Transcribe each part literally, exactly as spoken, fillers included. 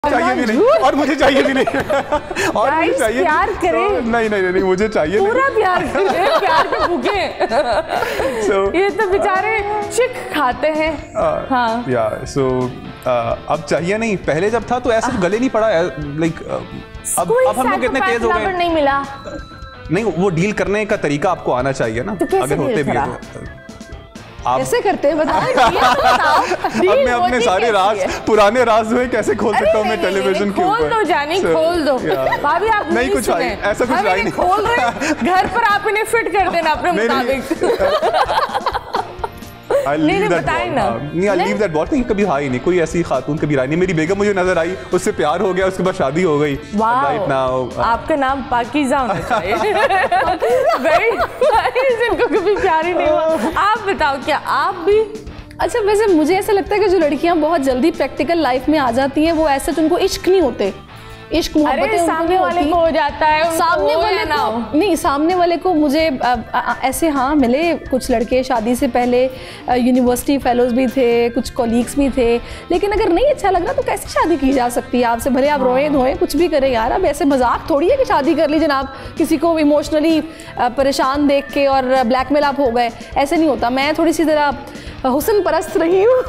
चाहिए भी नहीं और मुझे चाहिए भी नहीं और मुझे चाहिए प्यार करें तो, नहीं नहीं नहीं मुझे चाहिए पूरा प्यार करें प्यार के भूखे so, ये तो बेचारे चिक खाते हैं uh, हाँ या सो uh, अब चाहिए नहीं पहले जब था तो ऐसे गले नहीं पड़ा लाइक अब अब हम लोग कितने तेज हो गए नहीं मिला नहीं वो डील करने का तरीका आपको आना चाहिए ना तो अगर होते भी है तो आप कैसे करते हैं बताओ। अब मैं अपने सारे राज पुराने राज हुए कैसे खोल सकता हूँ मैं टेलीविजन के ऊपर। खोल दो जानी खोल दो भाभी आप नहीं कुछ ऐसा कुछ नहीं खोल रहे घर पर आप इन्हें फिट कर देना अपने मुताबिक। नहीं नहीं बताए ना नहीं आई लीव दैट वॉट नहीं कभी हाई नहीं कोई ऐसी खातून कभी राई नहीं मेरी बेगम मुझे नजर आई उससे प्यार हो गया उसके बाद शादी हो गई राइट नाउ आपका नाम पाकीज़ा होना चाहिए वेरी नाइस इनको कभी प्यार ही नहीं हुआ। आप बताओ क्या आप भी अच्छा वैसे मुझे ऐसा लगता है कि जो लड़कियां बहुत जल्दी प्रैक्टिकल लाइफ में आ जाती हैं वो ऐसे तो उनको इश्क नहीं होते इश्क मोहब्बत सामने वाले को हो जाता है सामने वाले को नहीं सामने वाले को मुझे आ, आ, ऐसे हाँ मिले कुछ लड़के शादी से पहले यूनिवर्सिटी फेलोज भी थे कुछ कॉलीग्स भी थे लेकिन अगर नहीं अच्छा लग रहा तो कैसे शादी की जा सकती है आपसे भले आप रोए धोएं कुछ भी करें यार अब ऐसे मजाक थोड़ी है कि शादी कर ली जनाब किसी को इमोशनली परेशान देख के और ब्लैकमेल आप हो गए ऐसे नहीं होता मैं थोड़ी सी जरा हुस्न परस्त रही हूँ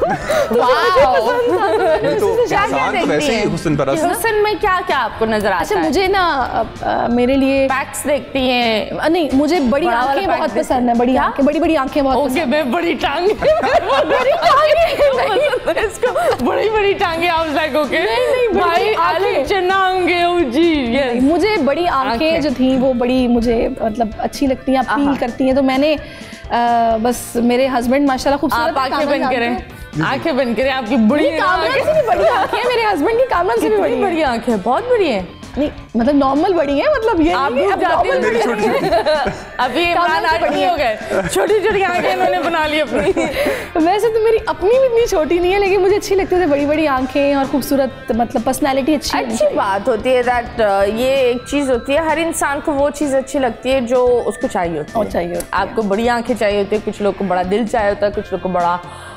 हुस्न में क्या क्या आपको नजर आता है? अच्छा मुझे ना आ, मेरे लिए बैक्स देखती हैं नहीं मुझे बड़ी आंखें बहुत पसंद है बड़ी आंखें बड़ी बड़ी आंखें बहुत ओके मैं बड़ी टांगे बड़ी बड़ी टांगे आप लाइक ओके नहीं नहीं भाई आलू चना होंगे जी मुझे बड़ी आंखें जो थी वो बड़ी मुझे मतलब अच्छी लगती हैं अपील करती हैं तो मैंने आ, बस मेरे हस्बैंड माशाल्लाह खूबसूरत आंखें बंद करें आंखें बंद करें आपकी बड़ी कामरान से भी बड़ी आंखें हैं मेरे हस्बैंड की कामरान से भी बड़ी बड़ी आंखें बहुत बड़ी हैं नहीं मतलब नॉर्मल बड़ी है मतलब ये आप भी जाती हैं मेरी छोटी अभी इमरान आदमी हो गए छोटी छोटी आंखें इन्होंने बना ली अपनी वैसे तो मेरी अपनी भी इतनी छोटी नहीं है लेकिन मुझे अच्छी लगती है बड़ी बड़ी आंखें और खूबसूरत मतलब पर्सनालिटी अच्छी अच्छी बात होती है दैट ये एक चीज़ होती है हर इंसान को वो चीज़ अच्छी लगती है जो उसको चाहिए होती है चाहिए आपको बड़ी आंखें चाहिए होती है कुछ लोग को बड़ा दिल चाहिए होता है कुछ लोग को बड़ा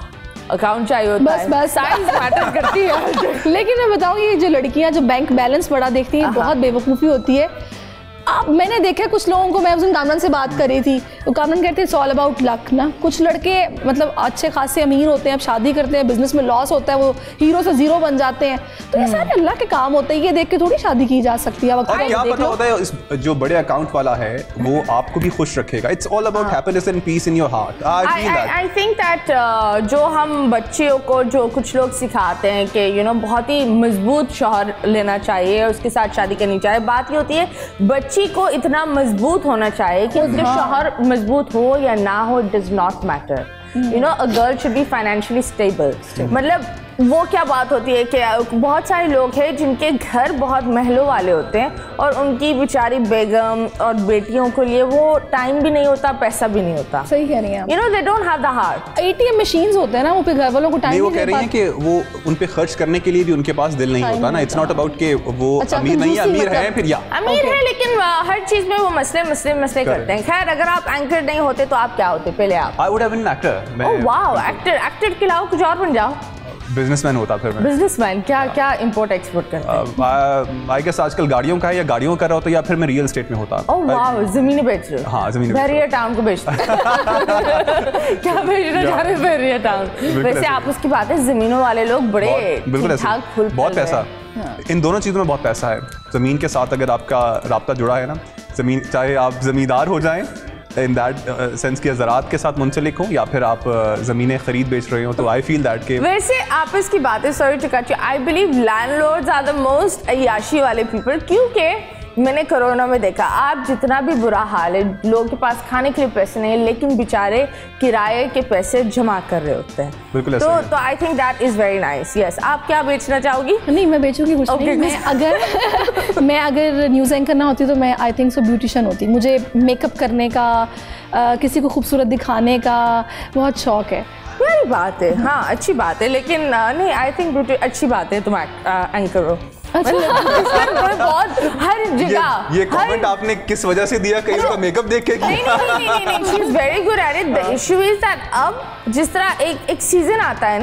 अकाउंट चाहिए होता बस है बस साइज मैटर करती है लेकिन मैं बताऊँ ये जो लड़कियां जो बैंक बैलेंस बड़ा देखती हैं बहुत बेवकूफ़ी होती है अब मैंने देखा कुछ लोगों को मैं उस दिन कामरान से बात कर रही थी तो कामरान कहते हैं इट्स ऑल अबाउट लक ना कुछ लड़के मतलब अच्छे खासे अमीर होते हैं अब शादी करते हैं बिजनेस में लॉस होता है वो हीरो से जीरो बन जाते हैं तो ये सारे अल्लाह के काम होते हैं ये देख के थोड़ी शादी की जा सकती है और क्या पता होता है इस जो बड़े अकाउंट वाला है वो आपको भी खुश रखेगा it's all about happiness and peace in your heart I think that जो हम बच्चियों को जो कुछ लोग सिखाते हैं कि यू नो बहुत ही मजबूत शौहर लेना चाहिए उसके साथ शादी करनी चाहिए बात ये होती है बच्ची को इतना मजबूत होना चाहिए कि उसके शौहर मजबूत हो या ना हो it does not matter you know a girl should be financially stable मतलब वो क्या बात होती है कि बहुत सारे लोग हैं जिनके घर बहुत महलों वाले होते हैं और उनकी बेचारी बेगम और बेटियों के लिए वो टाइम भी नहीं होता पैसा भी नहीं होता सही कह रही हैं you know they don't have the heart ATM machines होते हैं ना वो पे घर वालों को टाइम नहीं वो कह रही हैं कि वो उन पे खर्च करने के लिए भी उनके पास दिल नहीं होता ना इट्स नॉट अबाउट के वो अमीर नहीं अमीर है फिर या अमीर है लेकिन हर चीज में वो मसले मसले मसले करते हैं खैर अगर आप एंकर नहीं होते तो आप क्या होते पहले आप I would have been an actor oh wow actor actor के अलावा कुछ और बन जाओ बिजनेसमैन होता फिर मैं बिजनेसमैन क्या क्या इंपोर्ट एक्सपोर्ट करते हैं आई गेस आजकल गाड़ियों का है या गाड़ियों का रहा होता या फिर मैं रियल एस्टेट में होता ओह वाओ जमीनें बेच रहे हो हाँ जमीनें बैरियर टाउन को बेचते क्या बेचना चाह रहे बैरियर टाउन वैसे आप उसकी बात है जमीनों वाले लोग बड़े बिल्कुल बहुत पैसा इन दोनों चीज़ों में बहुत पैसा है ज़मीन के साथ अगर आपका राब्ता जुड़ा है ना ज़मीन चाहे आप ज़मींदार हो जाएं इन दैट सेंस कि ज़राअत के साथ मुंसलिक हो या फिर आप ज़मीनें खरीद बेच रहे हो तो आई फील दैट के वैसे आपस की बातें sorry to cut you I believe landlords are the most अय्याशी वाले पीपल क्योंकि मैंने कोरोना में देखा आप जितना भी बुरा हाल है लोगों के पास खाने के लिए पैसे नहीं है लेकिन बेचारे किराए के पैसे जमा कर रहे होते हैं बिल्कुल तो तो I think that is very nice yes आप क्या बेचना चाहोगी नहीं मैं बेचूंगी कुछ okay, नहीं मैं अगर मैं अगर न्यूज़ एंकर ना होती तो मैं आई थिंक सो ब्यूटिशियन होती मुझे मेकअप करने का आ, किसी को खूबसूरत दिखाने का बहुत शौक है बड़ी बात है हाँ अच्छी बात है लेकिन नहीं आई थिंक ब्यूटी अच्छी बात है तुम एंकर हो बहुत हर जगह ये कमेंट आपने किस वजह से दिया कहीं उसका मेकअप देख के नहीं नहीं नहीं नहीं she is very good at it the issue is that अब जिस तरह एक एक सीजन आता है ना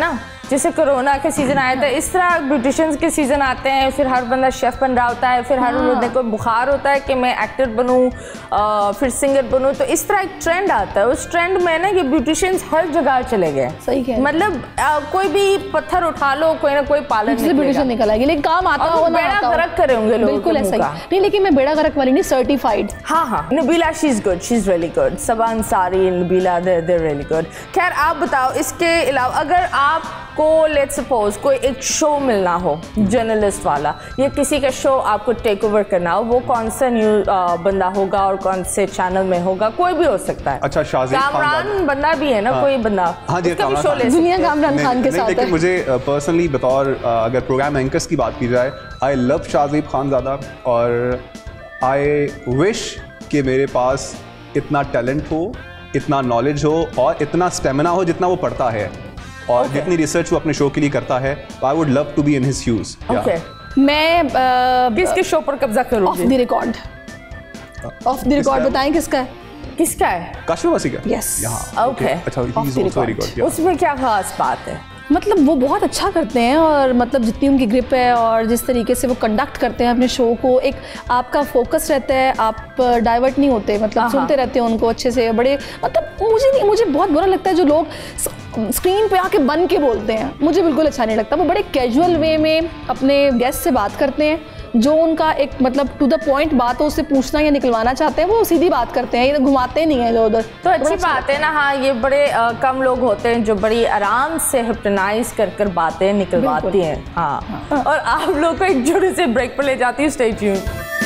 जैसे कोरोना के सीजन आया था, इस तरह ब्यूटिशियंस के सीजन आते हैं, फिर हर बंदा शेफ बन रहा होता है, फिर हर बंदे को बुखार होता है कि मैं एक्टर बनूं, फिर सिंगर बनूं, तो इस तरह एक ट्रेंड आता है। उस ट्रेंड में ना ये ब्यूटिशियंस हर जगह चले गए। सही कह, मतलब आ, कोई भी पत्थर उठा लो, कोई ना कोई पार्लर से ब्यूटिशियन निकल आएगी, लेकिन काम आता हो ना बेड़ा गर्क करे होंगे लोग। बिल्कुल ऐसा ही नहीं, लेकिन मैं बेड़ा गर्क वाली नहीं, सर्टिफाइड। हाँ हाँ, Nabila she is good, she is really good. Saba Ansari, Nabila, they they really good. खैर आप बताओ, इसके अलावा अगर आपको लेट्स सपोज कोई एक शो मिलना हो जर्नलिस्ट वाला, या किसी का शो आपको टेक ओवर करना हो, वो कौन सा न्यूज बंदा होगा और कौन से चैनल में होगा? कोई भी हो सकता है। अच्छा, शाहज़ेब खान कामरान बंदा भी है ना, कोई बंदा, हाँ जी, उसका भी शो ले दुनिया कामरान खान के साथ है। लेकिन मुझे पर्सनली बतौर अगर प्रोग्राम एंकर्स की बात की जाए, आई लव शाहज़ेब खान ज़्यादा, और आई विश कि मेरे पास इतना टैलेंट हो, इतना नॉलेज हो और इतना स्टेमिना हो जितना वो पढ़ता है, और okay. जितनी रिसर्च वो अपने शो के लिए करता है। I would love to be in his shoes. मैं किसके शो पर कब्जा करूंगी? Off the record. Off the record बताएं किसका है? किसका है? काशिफ वासी का। यस। ओके, अच्छा, he is also very good. उसमें क्या खास बात है? मतलब वो बहुत अच्छा करते हैं, और मतलब जितनी उनकी ग्रिप है और जिस तरीके से वो कंडक्ट करते हैं अपने शो को, एक आपका फोकस रहता है, आप डाइवर्ट नहीं होते, मतलब सुनते रहते हैं उनको अच्छे से। बड़े मतलब मुझे नहीं, मुझे बहुत बुरा लगता है जो लोग स्क्रीन पे आके बन के बोलते हैं, मुझे बिल्कुल अच्छा नहीं लगता। वो बड़े कैजुअल वे में अपने गेस्ट से बात करते हैं, जो उनका एक मतलब टू द पॉइंट बात हो, उससे पूछना या निकलवाना चाहते हैं, वो सीधी बात करते हैं, ये घुमाते नहीं है इधर उधर। तो अच्छी बात है ना। हाँ, ये बड़े आ, कम लोग होते हैं जो बड़ी आराम से हिप्नोटाइज कर कर बातें निकलवाती हैं। हाँ, हाँ। और आप लोग को एक जोड़े से ब्रेक पर ले जाती हूँ। Stay tuned.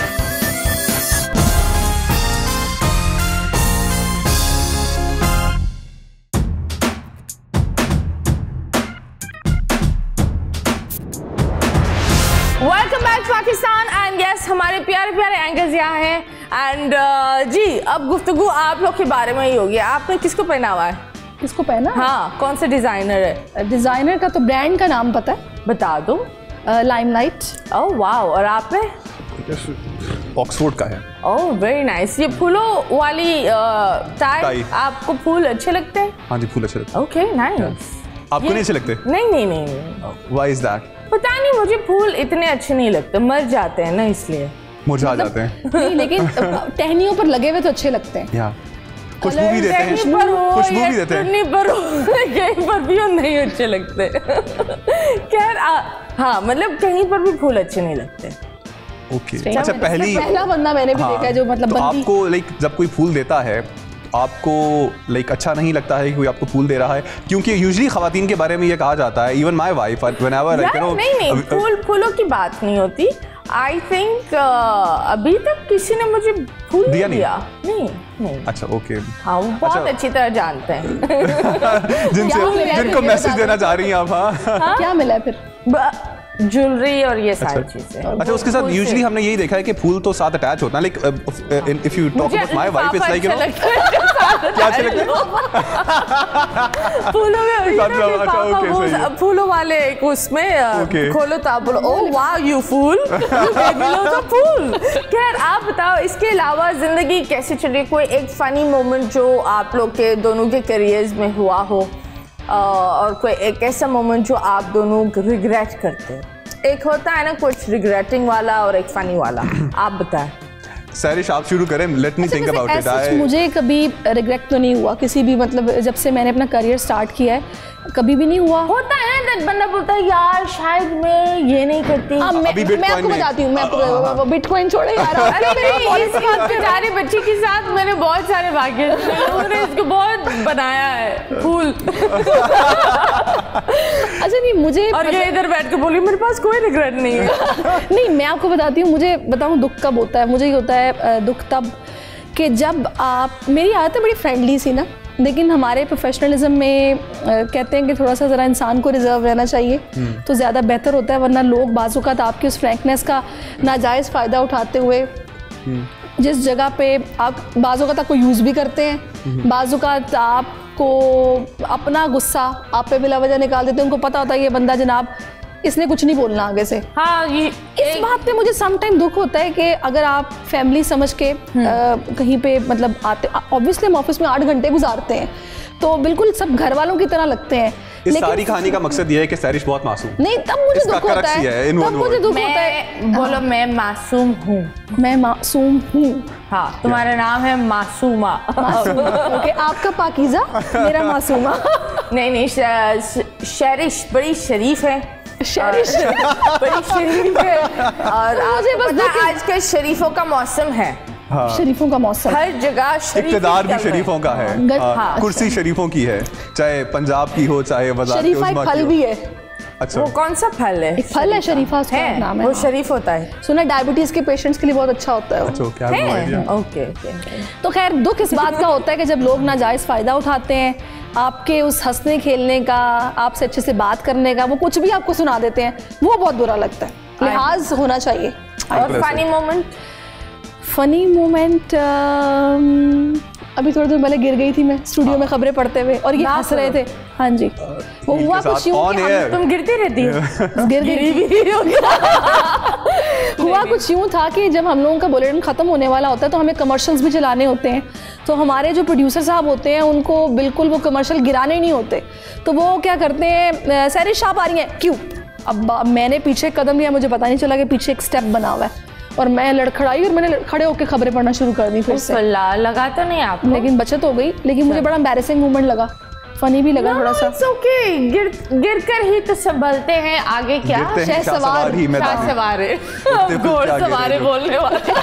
Welcome back Pakistan, and yes, हमारे प्यारे प्यारे एंकर्स यहाँ हैं। एंड uh, जी, अब गुफ्तगू आप लोग के बारे में ही होगी। आपने किसको पहना हुआ है? किसको पहना? हाँ, कौन से डिजाइनर है? डिजाइनर का तो ब्रांड का नाम पता है, बता दो। लाइमलाइट। Oh wow. और आपने? ऑक्सफोर्ड का है। Oh very nice. ये फूलों वाली टाई, आपको फूल अच्छे लगते हैं? हाँ जी, फूल अच्छे लगते हैं। Okay, nice. आपको नहीं अच्छे लगते? नहीं नहीं नहीं। Why is that? पता नहीं, मुझे फूल इतने अच्छे नहीं लगते, मर जाते हैं ना, इसलिए मुरझा जाते हैं। नहीं, लेकिन टहनियों पर लगे हुए तो अच्छे लगते हैं। या खुशबू भी देते हैं, खुशबू भी देते हैं, नहीं पर कहीं पर भी नहीं अच्छे लगते। खैर हाँ, मतलब कहीं पर भी फूल अच्छे नहीं लगते। ओके, अच्छा, पहली पहला बंदा मैंने भी देखा है जो मतलब तो आपको लाइक जब कोई फूल देता है आपको लाइक अच्छा नहीं लगता है कि कोई आपको फूल दे रहा है? क्योंकि यूजुअली खवातीन के बारे में ये कहा जाता है, even my wife whenever I know. नहीं नहीं, फूल फूलों की बात नहीं होती। आई थिंक अभी तक किसी ने मुझे फूल दिया नहीं दिया। नहीं नहीं। अच्छा, ओके। हाँ, वो बहुत अच्छा। अच्छी तरह जानते हैं जिनसे जिनको मैसेज देना चाह रही हैं आप। हाँ, क्या मिला है फिर? ज्वजरी और ये सारी चीजें। अच्छा, उसके साथ यूजुअली हमने यही देखा है कि फूल तो साथ अटैच होता है, like if you talk about my wife it's like you know क्या अच्छा लगता है फूलों में, फूलों वाले उसमें खोलो तो आप बोलो ओह वाह यू फूल, तो फूल। खैर आप बताओ, इसके अलावा जिंदगी कैसे चली? कोई एक फनी मोमेंट जो आप लोग के दोनों के करियर्स में हुआ हो, और कोई एक ऐसा मोमेंट जो आप दोनों रिग्रेट करते हैं? एक होता है ना कुछ रिग्रेटिंग वाला और एक फनी वाला, आप बताएं। सैरिश आप शुरू करें, let me think about it. मुझे कभी रिग्रेट तो नहीं हुआ किसी भी, मतलब जब से मैंने अपना करियर स्टार्ट किया है कभी भी नहीं हुआ। होता है ना, बंदा बोलता है यार शायद मैं ये नहीं करती। आ, मैं, मैं आपको बताती हूँ, मैं आपको बिटकॉइन छोड़े यार। अरे नहीं, इस बेचारे बच्ची के साथ मैंने बहुत सारे वाक़े सुने, उन्होंने इसको बहुत बनाया है फूल। अच्छा नहीं, मुझे और ये इधर बैठ के बोली मेरे पास कोई रिग्रेट नहीं है। नहीं, मैं आपको बताती हूँ, मुझे बताऊँ दुख कब होता है। मुझे ये होता है दुख तब कि जब आप, मेरी आदत है बड़ी फ्रेंडली सी ना, लेकिन हमारे प्रोफेशनलिज्म में कहते हैं कि थोड़ा सा ज़रा इंसान को रिजर्व रहना चाहिए तो ज़्यादा बेहतर होता है, वरना लोग बाज़-औक़ात आपकी उस फ्रैंकनेस का नाजायज़ फ़ायदा उठाते हुए जिस जगह पे आप बाज़-औक़ात आपको यूज़ भी करते हैं, बाज़-औक़ात आपको अपना गुस्सा आप पे बिला वजह निकाल देते हैं। उनको पता होता है ये बंदा जनाब इसने कुछ नहीं बोलना आगे से। हाँ, ये इस बात पे मुझे सम टाइम दुख होता है कि अगर आप फैमिली समझ के आ, कहीं पे मतलब आते, ऑब्वियसली हम ऑफिस में आठ घंटे गुजारते हैं तो बिल्कुल सब घर वालों की तरह लगते हैं, इस सारी कहानी का मकसद ये है कि सैरिश बहुत मासूम। नहीं, तब मुझे दुख होता है, तब मुझे दुख होता है। बोलो मैं मासूम हूँ, मैं मासूम हूँ। हाँ, तुम्हारा नाम है मासूमा। ओके, आपका पाकीज़ा, मेरा मासूमा। नहीं नहीं, सैरिश बड़ी शरीफ है, शरीफ बड़ी शरीफ है। और मुझे बस आज के शरीफों का मौसम है। हाँ। शरीफों का मौसम, हर जगह इक़्तिदार भी शरीफों का है, हाँ। कुर्सी शरीफों की है, चाहे पंजाब की हो चाहे वज़ारत शरीफा एक फल भी है। अच्छा, वो कौन सा फल है? एक फल है शरीफा, उसका है, नाम है, वो हाँ। शरीफ होता है। सुना डायबिटीज के पेशेंट्स के लिए बहुत अच्छा होता है वो। अच्छा, क्या है? ओके। तो खैर, दुख इस बात का होता है कि जब लोग नाजायज़ फ़ायदा उठाते हैं आपके उस हंसने खेलने का, आपसे अच्छे से बात करने का, वो कुछ भी आपको सुना देते हैं, वो बहुत बुरा लगता है। लिहाज होना चाहिए। और फनी मोमेंट? फनी मोमेंट अभी थोड़ी देर पहले गिर गई थी मैं स्टूडियो में खबरें पढ़ते हुए और ये हंस रहे थे। हाँ जी, वो हुआ कुछ यूं कि हम, तुम गिरती रहती हो। गिर गिरी हुआ कुछ यूं था कि जब हम लोगों का बुलेटिन ख़त्म होने वाला होता है तो हमें कमर्शियल्स भी चलाने होते हैं, तो हमारे जो प्रोड्यूसर साहब होते हैं उनको बिल्कुल वो कमर्शियल गिराने नहीं होते, तो वो क्या करते हैं, सैरिश आप आ रही हैं क्यों? अब मैंने पीछे कदम लिया, मुझे पता नहीं चला कि पीछे एक स्टेप बना हुआ है, और मैं लड़खड़ाई और मैंने खड़े होकर खबरें पढ़ना शुरू कर दी फिर से। लगा तो नहीं आप, लेकिन बचत हो गई, लेकिन मुझे बड़ा एम्बैरेसिंग मोमेंट लगा, फनी भी लगा थोड़ा सा। ओके, गिर गिर कर ही तो संभलते हैं, आगे क्या? शाह सवार ही मैं शाह सवारे, घोड़ सवारे बोलने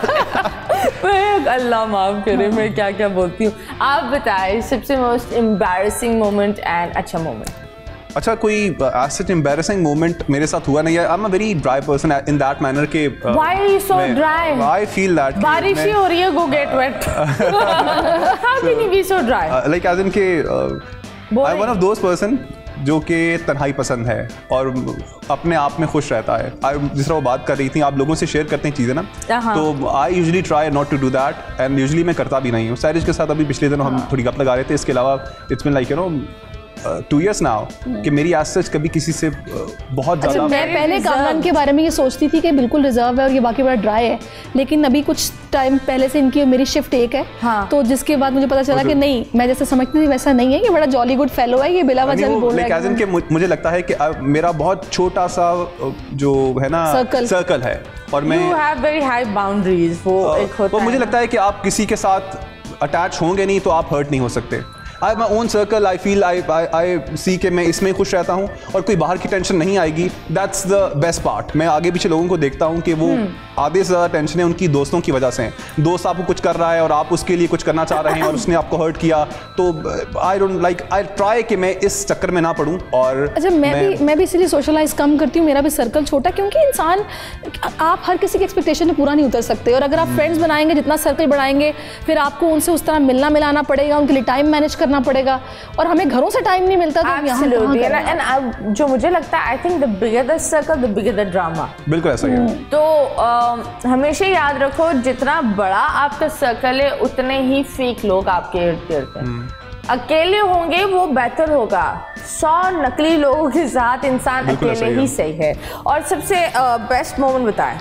वाले। अल्लाह माफ करे, मैं क्या क्या बोलती हूँ। आप बताएं सबसे मोस्ट एम्बैरेसिंग मोमेंट एंड अच्छा मोमेंट। अच्छा, कोई ऐसा एम्बैरेसिंग मोमेंट मेरे साथ हुआ नहीं है। I am a very dry person in that manner के why are you so dry? I feel that बारिश ही हो रही है, go get wet. How can you be so dry? Like as in के I am one of those person जो कि तन्हाई पसंद है और अपने आप में खुश रहता है। जिस तरह वो बात कर रही थी, आप लोगों से शेयर करते हैं चीज़ें ना, तो I usually try not to do that and usually मैं करता भी नहीं हूँ। सैरिश के साथ अभी पिछले दिनों हम थोड़ी गप लगा रहे थे, इसके अलावा it's been like you know two years now कि मेरी आज सच कभी किसी से बहुत ज़्यादा। अच्छा, मैं पहले कामरान के बारे में ये सोचती थी कि बिल्कुल रिजर्व है और ये बाकी बड़ा ड्राई है, लेकिन अभी कुछ टाइम पहले से इनकी मेरी शिफ्ट एक है। हाँ। तो जिसके बाद मुझे पता चला कि नहीं, मैं जैसे समझती थी वैसा नहीं है, ये बड़ा जॉली गुड फेलो है, ये बिला वजह भी बोल रहा है। मुझे लगता है कि मेरा बहुत छोटा सा जो है ना सर्कल सर्कल है और मैं you have very high boundaries, वो एक होता है। मुझे लगता है कि आप किसी के साथ अटैच होंगे नहीं तो आप हर्ट नहीं हो सकते। I have my own circle, I feel I I see के मैं इसमें खुश रहता हूँ और कोई बाहर की टेंशन नहीं आएगी। That's the best part. मैं आगे पीछे लोगों को देखता हूँ कि वो आधे से ज़्यादा टेंशन है उनकी दोस्तों की वजह से। दोस्त आपको कुछ कर रहा है और आप उसके लिए कुछ करना चाह रहे हैं और उसने आपको हर्ट किया, तो I don't like I try कि मैं इस चक्कर में ना पड़ूँ। और अच्छा, मैं, मैं भी मैं भी इसलिए सोशलाइज कम करती हूँ, मेरा भी सर्कल छोटा, क्योंकि इंसान आप हर किसी की एक्सपेक्टेशन में पूरा नहीं उतर सकते, और अगर आप फ्रेंड्स बनाएंगे, जितना सर्कल बढ़ाएंगे, फिर आपको उनसे उस तरह मिलना मिलाना पड़ेगा, उनके लिए टाइम मैनेज करना पड़ेगा, और हमें घरों से टाइम नहीं मिलता। तो एंड जो मुझे लगता है, I think the bigger the circle the bigger the drama. बिल्कुल ऐसा ही है। तो uh, हमेशा याद रखो, जितना बड़ा आपका सर्कल है उतने ही फेक लोग आपके इर्द गिर्द हैं। अकेले होंगे वो बेहतर होगा, सौ नकली लोगों के साथ इंसान अकेले ही सही है। और सबसे बेस्ट मोमेंट बताएं।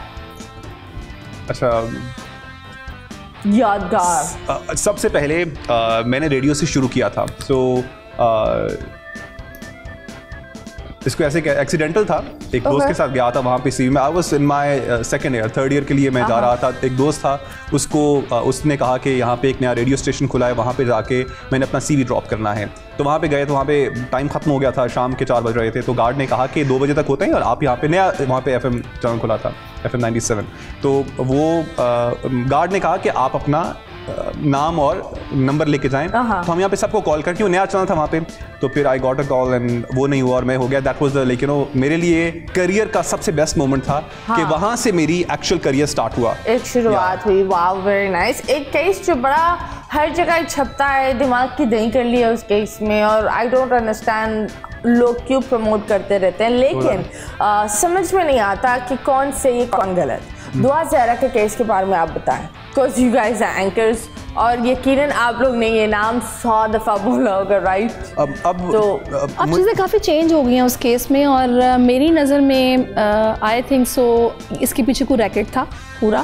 अच्छा, यादगार। सबसे पहले आ, मैंने रेडियो से शुरू किया था, सो so, इसको ऐसे एक्सीडेंटल था, एक okay. दोस्त के साथ गया था वहाँ पे सी में। I was in my second year, third year के लिए मैं जा रहा था। एक दोस्त था, उसको uh, उसने कहा कि यहाँ पे एक नया रेडियो स्टेशन खुला है, वहाँ पे जाके मैंने अपना सीवी ड्रॉप करना है। तो वहाँ पे गए तो वहाँ पे टाइम खत्म हो गया था, शाम के चार बज रहे थे। तो गार्ड ने कहा कि दो बजे तक होते हैं और आप यहाँ पे, नया वहाँ पे एफ एम चैनल खुला था, एफ एम नाइन्टी सेवन। तो वो गार्ड uh, ने कहा कि आप अपना नाम और नंबर लेके जाएं। तो हम यहाँ पे सबको कॉल करके, वो नया चैनल था वहाँ पे, तो फिर I got a call and वो नहीं हुआ और मैं हो गया। That was the like you know मेरे लिए करियर का सबसे बेस्ट मोमेंट था। हाँ। कि वहाँ से मेरी एक्चुअल करियर स्टार्ट हुआ, एक शुरुआत हुई। Wow, very nice. एक केस जो बड़ा हर जगह छपता है, दिमाग की दही कर लिया उस केस में, और आई डोंट अंडरस्टैंड लोग क्यों प्रमोट करते रहते हैं, लेकिन आ, समझ में नहीं आता कि कौन सही है कौन गलत। दुआ ज़हरा के केस के बारे में आप बताएं, because you guys are anchors, और यकीनन आप लोग ने ये नाम सौ दफ़ा बोला होगा, राइट? अब अब तो अब, अब चीज़ें काफ़ी चेंज हो गई हैं उस केस में, और मेरी नज़र में आई थिंक सो इसके पीछे कोई रैकेट था पूरा,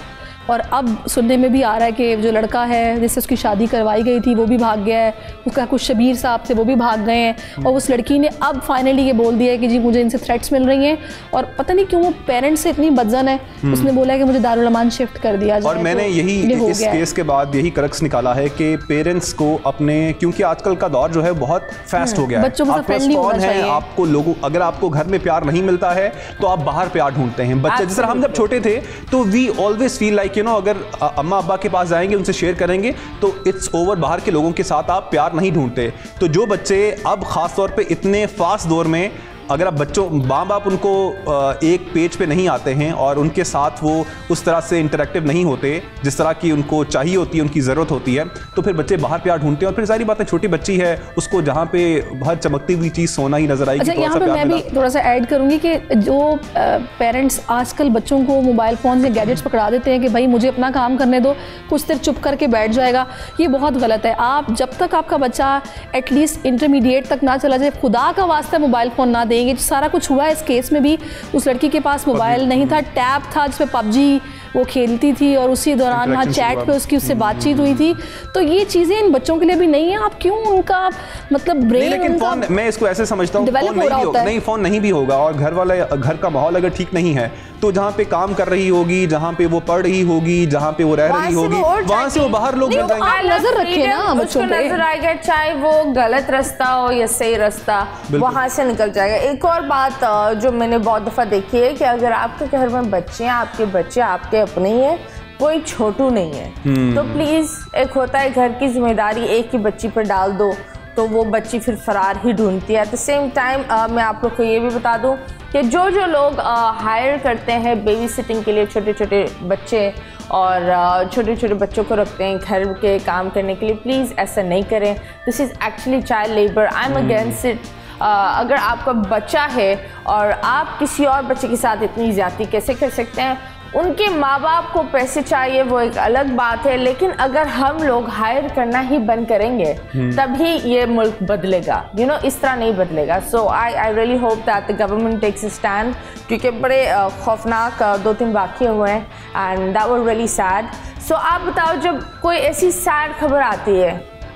और अब सुनने में भी आ रहा है कि जो लड़का है जिससे उसकी शादी करवाई गई थी वो भी भाग गया है, उसका कुछ शबीर साहब थे वो भी भाग गए हैं, और उस लड़की ने अब फाइनली ये बोल दिया है कि जी मुझे इनसे थ्रेट्स मिल रही हैं, और पता नहीं क्यों वो पेरेंट्स से इतनी बदजन है, उसने बोला है कि मुझे दारुल अमान शिफ्ट कर दिया जाए। और मैंने तो यही ये इस केस के बाद यही करक्स निकाला है कि पेरेंट्स को अपने, क्योंकि आजकल का दौर जो है बहुत फास्ट हो गया है, बच्चों के साथ आपके पास friendly होना फोन है, चाहिए। आपको लोगों, अगर आपको घर में प्यार नहीं मिलता है तो आप बाहर प्यार ढूंढते हैं। बच्चे जिस तरह हम जब छोटे थे तो we always feel like you know अगर अम्मा अब्बा के पास जाएंगे उनसे शेयर करेंगे तो इट्स ओवर, बाहर के लोगों के साथ आप प्यार नहीं ढूंढते। तो जो बच्चे अब खास तौर पे इतने फास्ट दौर में, अगर आप बच्चों माँ बाप उनको एक पेज पे नहीं आते हैं और उनके साथ वो उस तरह से इंटरेक्टिव नहीं होते जिस तरह की उनको चाहिए होती है, उनकी ज़रूरत होती है, तो फिर बच्चे बाहर प्यार ढूंढते हैं। और फिर सारी बात है, छोटी बच्ची है, उसको जहाँ पे हर चमकती हुई चीज़ सोना ही नजर आएगी। अच्छा, यहाँ पे मैं भी थोड़ा सा ऐड करूँगी कि जो पेरेंट्स आजकल बच्चों को मोबाइल फ़ोन से गैजेट्स पकड़ा देते हैं कि भाई मुझे अपना काम करने दो, कुछ देर चुप करके बैठ जाएगा, ये बहुत गलत है। आप जब तक आपका बच्चा एटलीस्ट इंटरमीडिएट तक ना चला जाए, खुदा का वास्ता मोबाइल फ़ोन ना देंगे। सारा कुछ हुआ इस केस में भी, उस लड़की के पास मोबाइल नहीं था, टैब था जिसपे पबजी वो खेलती थी और उसी दौरान वहाँ चैट पे उसकी उससे बातचीत हुई थी। तो ये चीज़ें इन बच्चों के लिए भी नहीं है। आप क्यों उनका मतलब ब्रेन, लेकिन फोन, मैं इसको ऐसे समझता हूँ, डेवलप हो रहा होता है। नहीं, फोन नहीं भी होगा और घर वाला, घर का माहौल अगर ठीक नहीं है तो जहाँ पे काम कर रही होगी, जहाँ पे वो पढ़ रही होगी, जहाँ पे वो रह रही होगी, वहाँ से वो बाहर लोग मिल जाएंगे। आप नजर रखिए ना बच्चों पे, नजर आएगा, चाहे वो गलत रास्ता हो या सही रास्ता, वहाँ से निकल जाएगा। एक और बात जो मैंने बहुत दफा देखी है कि अगर आपके घर में बच्चे हैं, आपके बच्चे आपके अपने ही हैं, कोई छोटू नहीं है, तो प्लीज, एक होता है घर की जिम्मेदारी एक ही बच्ची पर डाल दो तो वो बच्ची फिर फरार ही ढूंढती है। एट द सेम टाइम मैं आप लोग को ये भी बता दूं कि जो जो लोग हायर करते हैं बेबी सिटिंग के लिए छोटे छोटे बच्चे और छोटे छोटे बच्चों को रखते हैं घर के काम करने के लिए, प्लीज़ ऐसा नहीं करें। This is actually child labour, I am against it. अगर आपका बच्चा है और आप किसी और बच्चे के साथ इतनी ज़्यादती कैसे कर सकते हैं? उनके माँ बाप को पैसे चाहिए, वो एक अलग बात है, लेकिन अगर हम लोग हायर करना ही बंद करेंगे तभी ये मुल्क बदलेगा। यू नो, इस तरह नहीं बदलेगा। So I I really hope that the government takes a stand, क्योंकि बड़े खौफनाक दो तीन वाक़े हुए हैं and that was really sad. So आप बताओ, जब कोई ऐसी सैड खबर आती है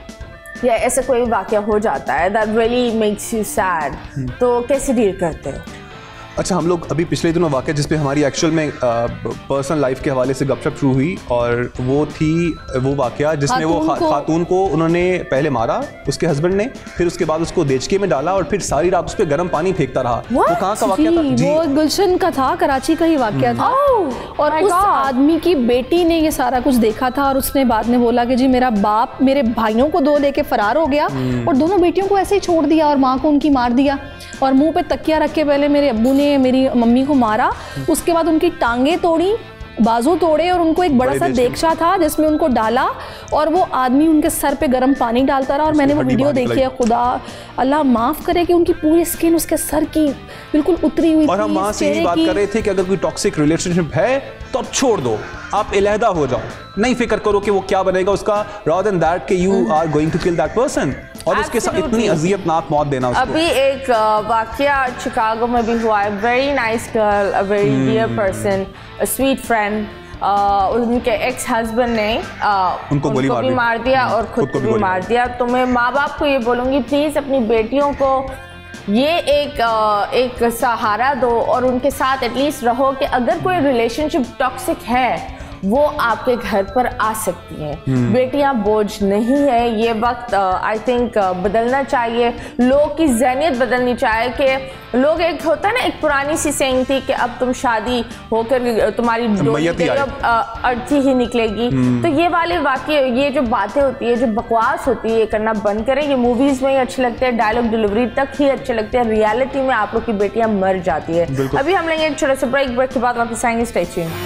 या ऐसा कोई वाक़या हो जाता है that really makes you sad, तो कैसे डील करते हो? अच्छा, हम लोग अभी पिछले दिनों वाक़या जिस पे हमारी एक्चुअल में पर्सनल लाइफ के हवाले से गपशप शुरू हुई, और वो थी वो वाक़या जिसमें वो खा, खातून को उन्होंने पहले मारा, उसके हस्बैंड ने, फिर उसके बाद उसको देचके में डाला और फिर सारी रात उस पर गर्म पानी फेंकता रहा। वो कहाँ का वाक़या था? जी, वो गुलशन का था, कराची का ही वाक़या था। oh, और उस आदमी की बेटी ने ये सारा कुछ देखा था और उसने बाद में बोला कि जी मेरा बाप मेरे भाइयों को दो लेके फरार हो गया और दोनों बेटियों को ऐसे ही छोड़ दिया और माँ को उनकी मार दिया, और मुंह पे तकिया रख के पहले मेरे अब्बू ने मेरी मम्मी को मारा, उसके बाद उनकी टांगे तोड़ी, बाजू तोड़े, और उनको एक बड़ा सा देगचा था जिसमें उनको डाला और वो आदमी उनके सर पे गर्म पानी डालता रहा। और मैंने वो वीडियो देखी है, खुदा अल्लाह माफ करे कि उनकी पूरी स्किन उसके सर की बिल्कुल उतरी हुई थी। और हम वहाँ से यही बात कर रहे थे कि अगर कोई टॉक्सिक रिलेशनशिप है तो अब छोड़ दो, आप इलेहदा हो जाओ, नहीं फिक्र करो कि वो क्या बनेगा उसका, रादर देन दैट कि you are going to kill that person और उसके साथ इतनी अजियतनाक मौत देना उसको। अभी एक वाकया शिकागो में भी हुआ है, very nice girl, a very dear person, a sweet friend, उनके एक्स हस्बैंड ने uh, उनको गोली मार, भी मार दिया और खुद को भी, भी मार दिया। तो मैं माँ बाप को ये बोलूँगी, प्लीज़ अपनी बेटियों को ये एक एक सहारा दो और उनके साथ एटलीस्ट रहो कि अगर कोई रिलेशनशिप टॉक्सिक है वो आपके घर पर आ सकती हैं। बेटियां बोझ नहीं है, ये वक्त आई uh, थिंक uh, बदलना चाहिए, लोग की ज़हनियत बदलनी चाहिए कि लोग, एक होता है ना, एक पुरानी सी सेइंग थी कि अब तुम शादी होकर तुम्हारी अब अर्थी ही निकलेगी। तो ये वाले वाकई, ये जो बातें होती है, जो बकवास होती है, ये करना बंद करें। ये मूवीज़ में ही अच्छे लगते हैं, डायलॉग डिलीवरी तक ही अच्छे लगते हैं, रियलिटी में आप लोग की बेटियां मर जाती है। अभी हम लेंगे एक छोटा सा ब्रेक, ब्रेक के बाद वापस आएंगे। Stay tuned.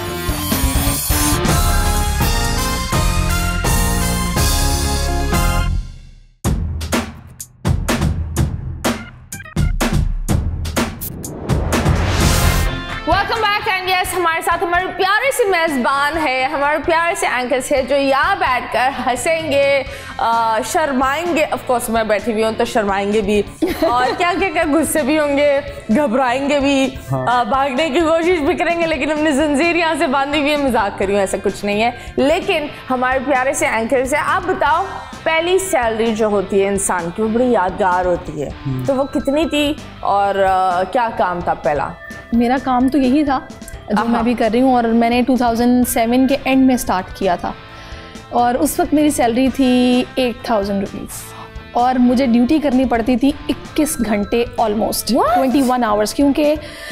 हमारे साथ हमारे प्यारे से मेज़बान है, हमारे प्यारे से एंकर्स है जो यहाँ बैठकर हंसेंगे, शर्माएंगे, ऑफ कोर्स मैं बैठी हुई हूँ तो शर्माएंगे भी और क्या क्या क्या गुस्से भी होंगे, घबराएंगे भी, हाँ। आ, भागने की कोशिश भी करेंगे, लेकिन हमने जंजीर यहाँ से बांधी हुई है। मजाक करी हूँ, ऐसा कुछ नहीं है। लेकिन हमारे प्यारे से एंकर्स है, आप बताओ पहली सैलरी जो होती है इंसान की वो बड़ी यादगार होती है, तो वो कितनी थी और आ, क्या काम था पहला? मेरा काम तो यही था जो मैं भी कर रही हूँ, और मैंने टू थाउज़ेंड सेवन के एंड में स्टार्ट किया था और उस वक्त मेरी सैलरी थी एट थाउजेंड रुपीज़ और मुझे ड्यूटी करनी पड़ती थी इक्कीस घंटे ऑलमोस्ट ट्वेंटी वन आवर्स, क्योंकि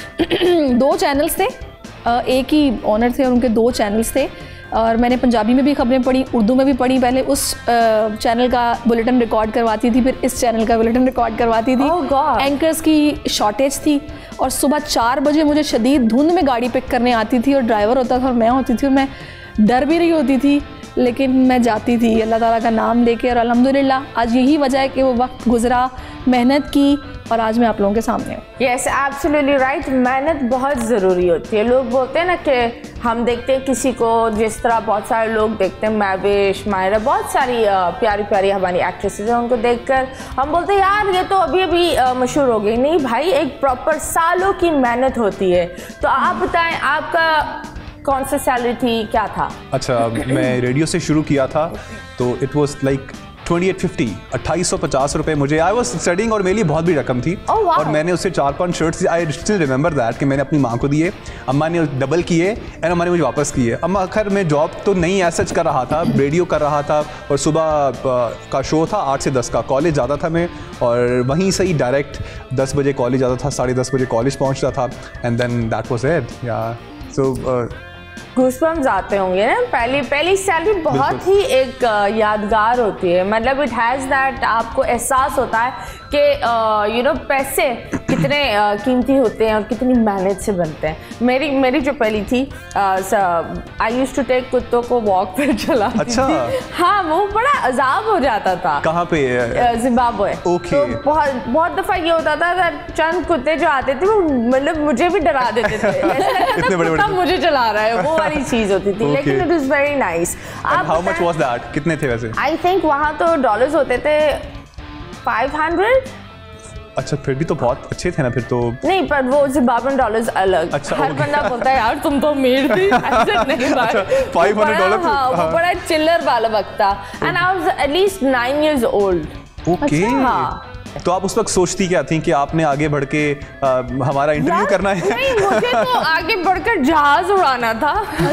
दो चैनल्स थे, एक ही ऑनर थे और उनके दो चैनल्स थे और मैंने पंजाबी में भी खबरें पढ़ी, उर्दू में भी पढ़ी। पहले उस चैनल का बुलेटिन रिकॉर्ड करवाती थी, फिर इस चैनल का बुलेटिन रिकॉर्ड करवाती थी। oh एंकर्स की शॉर्टेज थी और सुबह चार बजे मुझे शदीद धुंध में गाड़ी पिक करने आती थी और ड्राइवर होता था और मैं होती थी और मैं डर भी रही होती थी, लेकिन मैं जाती थी अल्लाह ताला का नाम लेके और अल्हम्दुलिल्लाह आज यही वजह है कि वो वक्त गुजरा, मेहनत की और आज मैं आप लोगों के सामने हूँ। Yes, absolutely right. मेहनत बहुत ज़रूरी होती है। लोग बोलते हैं ना कि हम देखते हैं किसी को, जिस तरह बहुत सारे लोग देखते हैं, महविश, मायरा, बहुत सारी प्यारी प्यारी हमारी एक्ट्रेसेस हैं, उनको देखकर हम बोलते हैं यार ये तो अभी अभी मशहूर हो गई। नहीं भाई, एक प्रॉपर सालों की मेहनत होती है। तो आप बताएं आपका कौन सा सैलरी थी, क्या था? अच्छा, मैं रेडियो से शुरू किया था तो it was like twenty eight fifty, अट्ठाईस सौ पचास रुपये मुझे, आई वाज स्टडिंग और मेरे लिए बहुत भी रकम थी। oh, wow. और मैंने उससे चार पांच shirts, I still remember that, कि मैंने अपनी माँ को दिए, अम्मा ने डबल किए एंड अम्मा ने मुझे वापस किए। अम्मा आखिर मैं जॉब तो नहीं ऐसा कर रहा था, रेडियो कर रहा था और सुबह का शो था आठ से दस का, कॉलेज जाता था मैं और वहीं से ही डायरेक्ट दस बजे कॉलेज जाता था, साढ़े दस बजे कॉलेज पहुँचता था and then that was it. Yeah so goosebumps आते होंगे ना। पहली पहली सैलरी बहुत ही एक यादगार होती है, मतलब इट हैज़ दैट, आपको एहसास होता है कि यू नो पैसे कितने कीमती होते हैं और कितनी मेहनत से बनते हैं। मेरी मेरी जो पहली थी, आई यूज्ड टू टेक कुत्तों को वॉक पर चला। अच्छा, हाँ, वो बड़ा अजाब हो जाता था। कहाँ पे? जिम्बाब्वे। ओके। तो बहुत बहुत दफ़ा ये होता था, चंद कुत्ते जो आते थे वो मतलब मुझे भी डरा देते थे, ऐसा लगता था मुझे चला रहा है, वो वाली चीज होती थी। लेकिन it was very nice. How much was that? कितने थे वैसे? आई थिंक वहाँ तो डॉलर्स होते थे फाइव हंड्रेड। अच्छा, फिर भी तो बहुत अच्छे थे ना फिर तो। नहीं, पर वो जिम्बाब्वेन डॉलर्स अलग। अच्छा, हर बंदा बोलता है यार तुम तो अमीर थी, ऐसे नहीं भाई। अच्छा, फाइव हंड्रेड डॉलर। हाँ, वो बड़ा चिल्लर वाला वक्त था and I was at least nine years old. Okay. हाँ, तो आप उस वक्त सोचती क्या थी कि आपने आगे बढ़ के आ, हमारा इंटरव्यू करना है? नहीं, मुझे तो आगे बढ़कर जहाज उड़ाना था।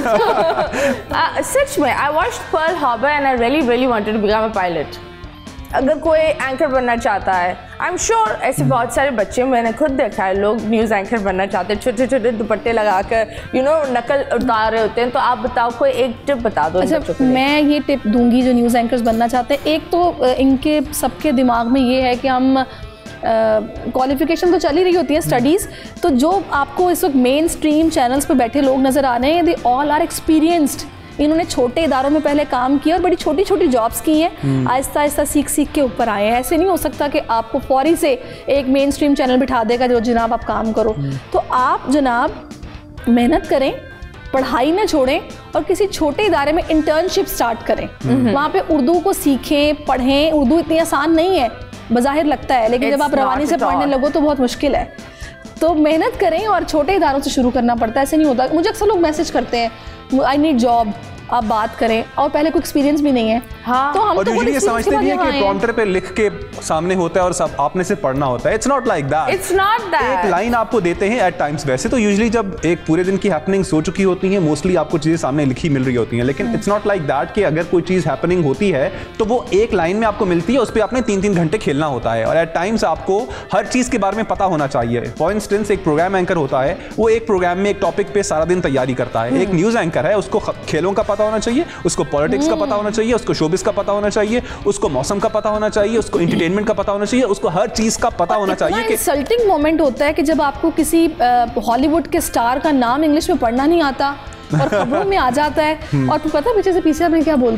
uh, सच में I watched Pearl Harbor and I really really wanted to become a pilot. अगर कोई एंकर बनना चाहता है, आई एम श्योर ऐसे बहुत सारे बच्चे, मैंने खुद देखा है, लोग न्यूज़ एंकर बनना चाहते हैं, छोटे छोटे दुपट्टे लगाकर यू नो नकल उतार रहे होते हैं। तो आप बताओ, कोई एक टिप बता दो। अच्छा, मैं ये टिप दूंगी जो न्यूज़ एंकर्स बनना चाहते हैं। एक तो इनके सबके दिमाग में ये है कि हम क्वालिफिकेशन uh, तो चल ही रही होती है, स्टडीज़, तो जो आपको इस वक्त मेन स्ट्रीम चैनल्स पे बैठे लोग नज़र आ रहे हैं, दे ऑल आर एक्सपीरियंस्ड। इन्होंने छोटे इदारों में पहले काम किया और बड़ी छोटी छोटी जॉब्स की हैं, आहिस्ता आहिस्ता सीख सीख के ऊपर आए हैं। ऐसे नहीं हो सकता कि आपको फौरी से एक मेन स्ट्रीम चैनल बिठा देगा जो जनाब आप काम करो। तो आप जनाब मेहनत करें, पढ़ाई न छोड़ें और किसी छोटे इदारे में इंटर्नशिप स्टार्ट करें। वहाँ पे उर्दू को सीखें, पढ़ें। उर्दू इतनी आसान नहीं है, बाज़ाहिर लगता है, लेकिन जब आप रवानी से पढ़ने लगो तो बहुत मुश्किल है। तो मेहनत करें और छोटे इदारों से शुरू करना पड़ता है, ऐसे नहीं होता। मुझे अक्सर लोग मैसेज करते हैं, आई नीड जॉब, आप बात करें, और पहले कोई एक्सपीरियंस भी नहीं है। हाँ, तो हम और तो ये समझते भी हैं कि प्रॉम्प्टर पे लिख के सामने होता है और सब आपने से पढ़ना होता है। It's not like that. It's not that. एक लाइन आपको देते हैं एट टाइम्स। वैसे तो यूजुअली जब एक पूरे दिन की हैपनिंग्स हो चुकी होती हैं, मोस्टली आपको चीजें सामने लिखी मिल रही होती हैं, लेकिन इट्स नॉट लाइक दैट कि अगर कोई चीज हैपनिंग होती है तो वो एक लाइन में आपको मिलती है, उस पर आपने तीन तीन घंटे खेलना होता है और एट टाइम्स आपको हर चीज के बारे में पता होना चाहिए। फॉर इंस्टेंस, एक प्रोग्राम एंकर होता है, वो एक प्रोग्राम में एक टॉपिक पे सारा दिन तैयारी करता है। एक न्यूज एंकर है, उसको खेलों का पता होना चाहिए, उसको पॉलिटिक्स का पता होना चाहिए, उसको शोबिस का पता होना चाहिए, उसको मौसम का पता होना चाहिए, उसको एंटरटेनमेंट का पता होना चाहिए, उसको हर चीज का पता होना चाहिए। कि इंसल्टिंग मोमेंट होता है कि जब आपको किसी हॉलीवुड के स्टार का नाम इंग्लिश में पढ़ना नहीं आता और खबरों में आ जाता है और पता पीछे से पीछे में क्या बोलते हैं,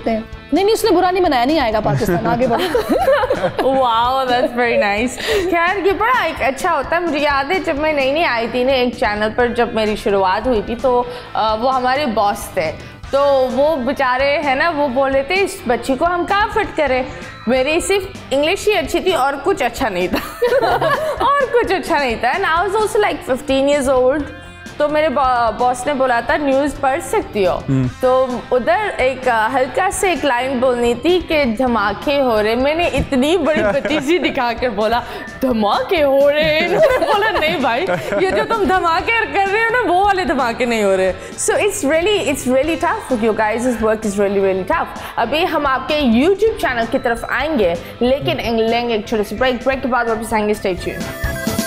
नहीं नहीं उसने बुरा नहीं बनाया, नहीं आएगा पाकिस्तान, आगे बढ़ो। Wow that's very nice. खैर ये बड़ा एक अच्छा होता है। मुझे याद है जब मैं नई नई आई थी ना एक चैनल पर, जब मेरी शुरुआत हुई थी, तो वो हमारे बॉस थे, तो वो बेचारे है ना, वो बोले थे इस बच्ची को हम कहाँ फिट करें। मेरी सिर्फ इंग्लिश ही अच्छी थी और कुछ अच्छा नहीं था और कुछ अच्छा नहीं था। And I was also like fifteen years old. तो मेरे बॉस ने बोला था न्यूज़ पढ़ सकती हो, तो उधर एक हल्का से एक लाइन बोलनी थी कि धमाके हो रहे। मैंने इतनी बड़ी बच्ची सी दिखा कर बोला धमाके हो रहे। इन्होंने बोला नहीं भाई, ये जो तुम धमाके कर रहे हो ना वो वाले धमाके नहीं हो रहे। So it's really it's really tough for you guys, this work is really really tough. अभी हम आपके यूट्यूब चैनल की तरफ आएंगे, लेकिन लेंगे एक छोटे से ब्रेक। ब्रेक के बाद वापस आएंगे, स्टे ट्यून्ड।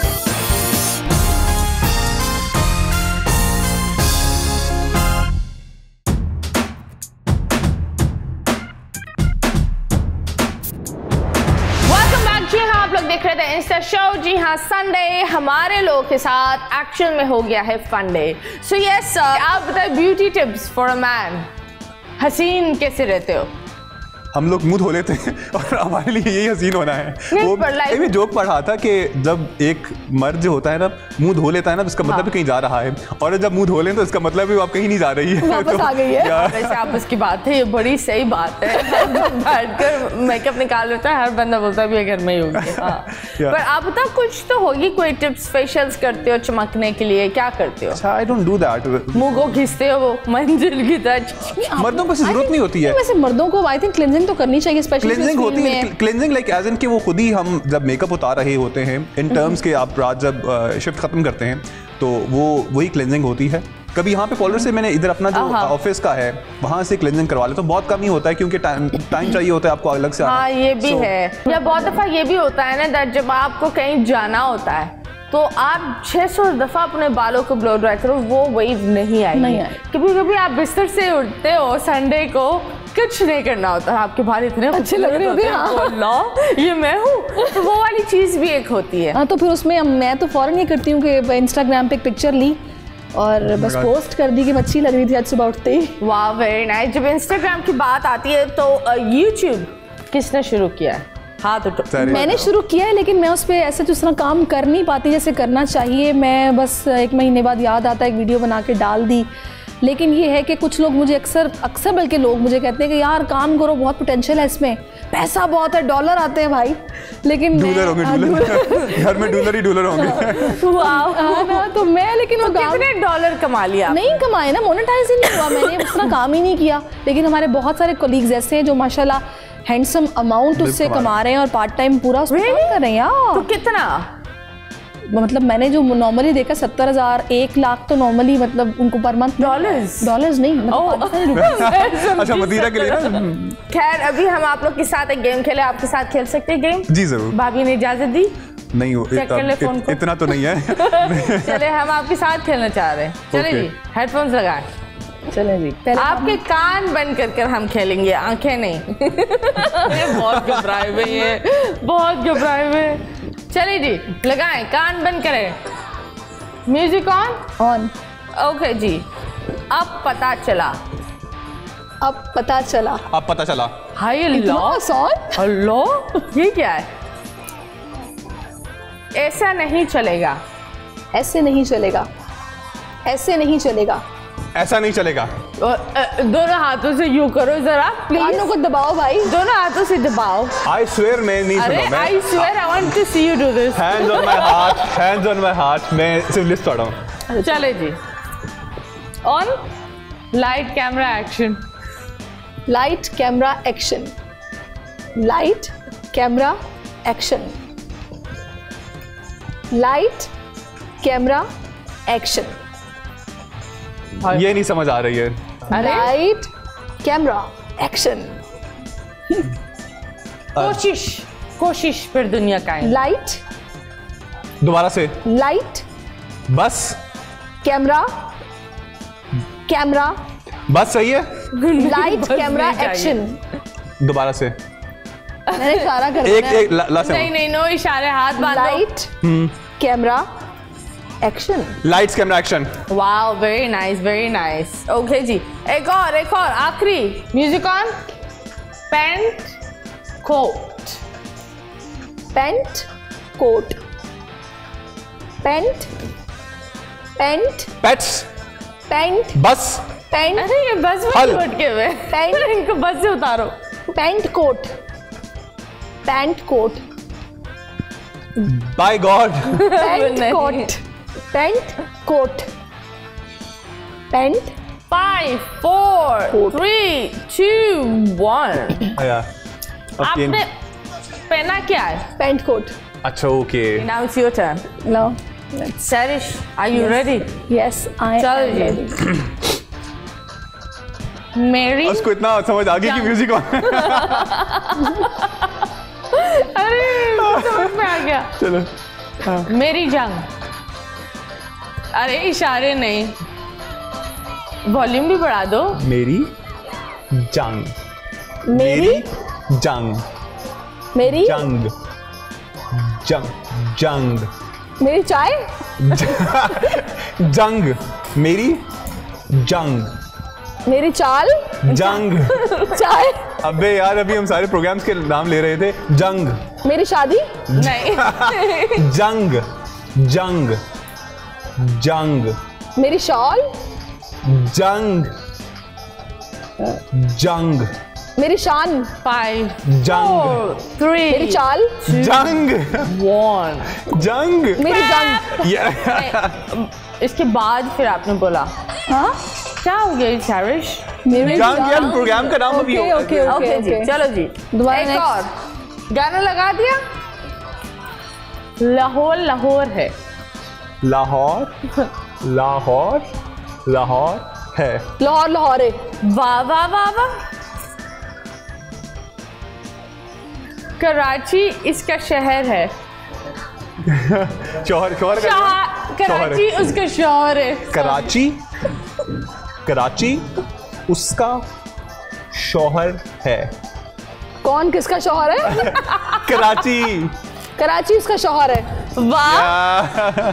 देख रहे थे इंस्टा शो। जी हाँ, संडे हमारे लोग के साथ एक्शन में हो गया है फन डे। सो यस, आप बताइए beauty tips for a man. हसीन कैसे रहते हो? हम लोग मुंह धो लेते हैं और हमारे लिए यही हसीन होना है। वो एक भी जोक पढ़ा था कि जब एक मर्द जो होता है ना मुंह धो लेता है ना, तो इसका मतलब भी कहीं जा रहा है, और जब मुंह धो लें तो इसका मतलब भी आप कहीं नहीं जा रही है, वापस तो आ गई है। वैसे आपस की बात है, ये बड़ी सही बात है। बैठकर मेकअप निकाल लेता है, हर बंदा बोलता है भी घर में ही होगी। हाँ। पर आप बताओ कुछ तो होगी, कोई टिप्स? फेशियल्स करते हो चमकने के लिए, क्या करते हो? I don't do that. मुंह को घिसते हो वो मंजिल की तरह? मर्दों को जरूरत नहीं होती है वैसे। मर्दों को आई थिंक क्लींजिंग तो करनी चाहिए। क्लेंजिंग होती है, क्लेंजिंग लाइक एज इन कि वो खुद ही, हम जब मेकअप उतार रहे होते हैं इन टर्म्स के, आप रात जब शिफ्ट खत्म करते हैं तो वो वही क्लेंजिंग होती है। कभी यहाँ पे पॉलर से मैंने इधर अपना जो ऑफिस का है वहाँ से क्लेंजिंग करवा ले, तो बहुत कम ही होता है क्योंकि टाइम टाइम चाहिए होता है आपको अलग से। हाँ ये भी so, है। या बहुत दफा ये भी होता है ना दैट जब आपको कहीं जाना होता है तो आप छह सौ दफा अपने बालों को ब्लो ड्राई करो, वो वेव नहीं आएगी। नहीं आए। कभी कभी आप बिस्तर से उठते हो संडे को, कुछ नहीं करना होता, आपके बाल इतने अच्छे लग रहे होते हैं, हाँ। ये मैं हूँ, तो वो वाली चीज भी एक होती है। हाँ, तो फिर उसमें मैं तो फौरन ये करती हूँ कि इंस्टाग्राम पे एक पिक्चर ली और बस पोस्ट कर दी कि मैं अच्छी लग रही थी आज सुबह उठते ही। वाह वेरी नाइस। जब इंस्टाग्राम की बात आती है तो यूट्यूब किसने शुरू किया है? हाँ तो, तो मैंने शुरू किया है, लेकिन मैं उस पर ऐसे जिस तरह काम कर नहीं पाती जैसे करना चाहिए। मैं बस एक महीने बाद याद आता है एक वीडियो बना के डाल दी। लेकिन ये है कि कुछ लोग मुझे अक्सर अक्सर बल्कि लोग मुझे कहते हैं कि यार काम करो, बहुत पोटेंशियल है इसमें, पैसा बहुत है, डॉलर आते हैं भाई। लेकिन डॉलर होंगे, डॉलर घर में डॉलर ही डॉलर होंगे। वाह ना, तो मैं लेकिन तो कितने डॉलर कमा लिया? नहीं कमाए ना, मोनेटाइज ही नहीं हुआ, मैंने उतना काम ही नहीं किया। लेकिन हमारे बहुत सारे कोलीग्स ऐसे हैं जो माशाल्लाह हैंडसम अमाउंट उससे कमा रहे हैं और पार्ट टाइम पूरा उसमें काम कर रहे हैं यार। तो कितना? मतलब मैंने जो नॉर्मली देखा सत्तर हजार एक लाख तो नॉर्मली मतलब उनको पर मंथ। डॉलर्स? डॉलर्स नहीं मतलब अच्छा मदीरा के लिए ना। खैर अभी हम आप लोग के साथ एक गेम खेले, आपके साथ खेल सकते हैं गेम? जी जरूर। भाभी ने इजाजत दी? नहीं हो इत, इत, इतना तो नहीं है। चले हम आपके साथ खेलना चाह रहे हैं। चले जी, हेडफोन्स लगाएं। चले जी, आपके कान बंद कर कर हम खेलेंगे, आंखें नहीं। बहुत घबराए हुए हैं, बहुत घबराए हुए। चलिए जी लगाएं, कान बंद करें, म्यूजिक ऑन ऑन। ओके जी, अब पता चला अब पता चला अब पता चला हाय अल्लाह सॉन्ग अल्लाह, ये क्या है? ऐसा नहीं चलेगा, ऐसे नहीं चलेगा, ऐसे नहीं चलेगा, ऐसा नहीं चलेगा। दोनों हाथों से यूं करो जरा, कानों को दबाओ भाई, दोनों हाथों से दबाओ। I swear मैं नहीं अरे सुना। I swear I want to see you do this. Hands on my heart, hands on my heart। मैं सिर्फ लिस्ट पढ़ रहा हूँ। चले जी, on, light camera action. Light camera action, light camera action, light camera action. ये नहीं समझ आ रही है। Light camera action. कोशिश कोशिश फिर दुनिया का है। लाइट, दोबारा से। लाइट, बस कैमरा, कैमरा, बस सही है। Light camera action. दोबारा से। मैंने इशारा कर एक एक ला, ला नहीं नहीं नो इशारे, हाथ बांधो। Light camera action. Lights camera action. Wow very nice very nice. Okay जी, एक और एक और आखिरी, music on. Pant coat, pant coat, pant pant pets, pant बस, पैंट अरे ये बस में हल। लटके हुए पैंट इनको बस से उतारो। Pant coat, pant coat, by God, pant नहीं। Coat, pant coat, pant five four coat. Three two one. आपने पहना क्या है? Pant coat. अच्छा okay, now it's your turn. लो Sarish, are you ready? Yes I चलो एम जी। रेडी। मेरी, उसको इतना समझ आ गई कि म्यूजिक अरे समझ में आ गया। चलो मेरी जंग, अरे इशारे नहीं, वॉल्यूम भी बढ़ा दो। मेरी जंग, मेरी जंग, मेरी जंग, जंग, जंग, मेरी चाय, जंग, मेरी जंग, मेरी चाल, जंग। चाय, अबे यार अभी हम सारे प्रोग्राम्स के नाम ले रहे थे। जंग, मेरी शादी, नहीं जंग, जंग, जंग, मेरी शॉल, जंग, जंग, मेरी शान, फाइव जंग, फोर थ्री मेरी चाल, जंग, वन। जंग। मेरी जंग। Yeah. इसके बाद फिर आपने बोला हाँ क्या हो गया सरिश? मेरी जंग यार प्रोग्राम का नाम अभी ओके हो- ओके ओके ओके जी, चलो जी दोबारा एक next। और गाना लगा दिया। लाहौर लाहौर है, लाहौर, लाहौर, लाहौर है। लाहौर लाहौर है, वाह वाह वाह वाह। कराची इसका शहर है, शोहर, शोहर का शाह- कराची शोहर। उसका शहर है। कराची, कराची उसका शोहर है। कौन किसका शौहर है? कराची। कराची उसका शौहर है। वाह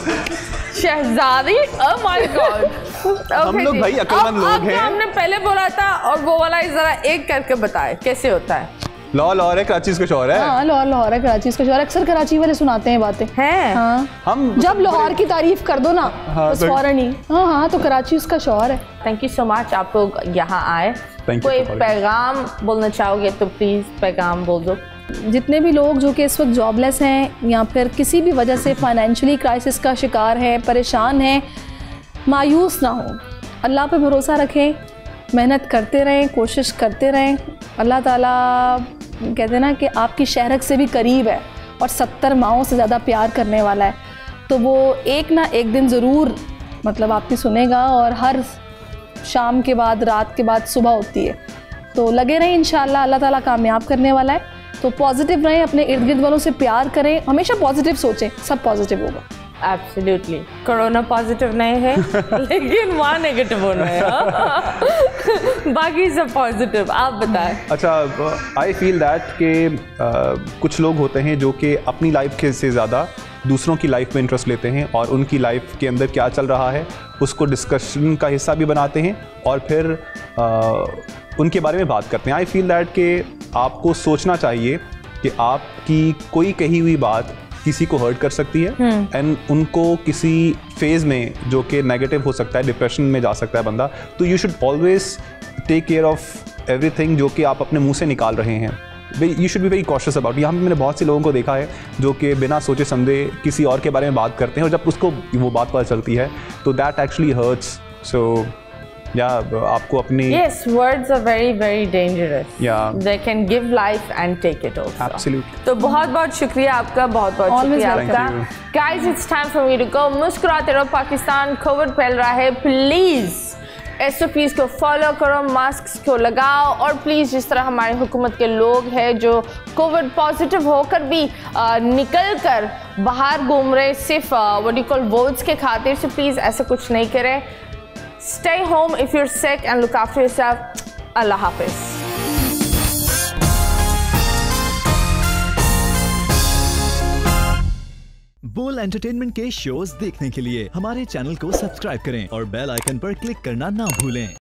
शहजादी, ओह माय गॉड। हम लोग भाई अक्लमंद लोग हैं। हमने पहले बोला था और वो वाला जरा एक करके बताए कैसे होता है। लाहौर लाहौर है, कराची उसका शोहर है। हाँ लाहौर लाहौर है, कराची उसका शौहर है। अक्सर कराची वाले सुनाते हैं बातें। हैं हाँ हम जब लाहौर की तारीफ कर दो ना हाँ, बस तो- फौरन ही हाँ हाँ तो कराची उसका शौहर है। थैंक यू सो मच आप लोग यहाँ आए। Thank you कोई for calling. पैगाम बोलना चाहोगे तो प्लीज पैगाम बोल दो। जितने भी लोग जो कि इस वक्त जॉबलेस हैं या फिर किसी भी वजह से फाइनेंशियली क्राइसिस का शिकार है, परेशान हैं, मायूस ना हो, अल्लाह पे भरोसा रखें, मेहनत करते रहें, कोशिश करते रहें। अल्लाह ताला कहते हैं ना कि आपकी शहरत से भी करीब है और सत्तर माओं से ज़्यादा प्यार करने वाला है, तो वो एक ना एक दिन ज़रूर मतलब आपकी सुनेगा और हर शाम के बाद रात के बाद सुबह होती है। तो लगे रहें, इंशाल्लाह अल्लाह ताला कामयाब करने वाला है। तो पॉजिटिव रहें, अपने इर्द गिर्द वालों से प्यार करें, हमेशा पॉजिटिव सोचें, सब पॉजिटिव होगा। एब्सोल्युटली कोरोना पॉजिटिव नहीं है लेकिन वहाँ नेगेटिव होना है हाँ। बाकी सब पॉजिटिव। आप बताएं। अच्छा, आई फील दैट कि uh, कुछ लोग होते हैं जो कि अपनी लाइफ के से ज़्यादा दूसरों की लाइफ में इंटरेस्ट लेते हैं और उनकी लाइफ के अंदर क्या चल रहा है उसको डिस्कशन का हिस्सा भी बनाते हैं और फिर uh, उनके बारे में बात करते हैं। आई फील दैट कि आपको सोचना चाहिए कि आपकी कोई कही हुई बात किसी को हर्ट कर सकती है एंड उनको किसी फेज़ में जो कि नेगेटिव हो सकता है, डिप्रेशन में जा सकता है बंदा, तो you should always take care of everything जो कि आप अपने मुंह से निकाल रहे हैं। You should be very cautious about. यहाँ पे मैंने बहुत से लोगों को देखा है जो कि बिना सोचे समझे किसी और के बारे में बात करते हैं और जब उसको वो बात पता चलती है तो दैट एक्चुअली हर्ट्स। सो या आपको अपनी Yes, words are very very dangerous. Yeah. They can give life and take it also. Absolutely. तो बहुत बहुत शुक्रिया आपका, बहुत बहुत Always शुक्रिया welcome. आपका। Thank Guys, it's time for me to go. मुस्कुराते रहो पाकिस्तान, कोविड फैल रहा है, प्लीज एस ओ पीज़ को फॉलो करो, मास्क को लगाओ और प्लीज़ जिस तरह हमारी हुकूमत के लोग हैं जो कोविड पॉजिटिव होकर भी आ, निकल कर बाहर घूम रहे सिर्फ व्हाट यू कॉल वोट्स के खातिर, से प्लीज़ ऐसा कुछ नहीं करें। Stay home if you're sick and look after yourself. Allah Hafiz. बोल एंटरटेनमेंट के शोज देखने के लिए हमारे चैनल को सब्सक्राइब करें और बेल आइकन पर क्लिक करना ना भूलें।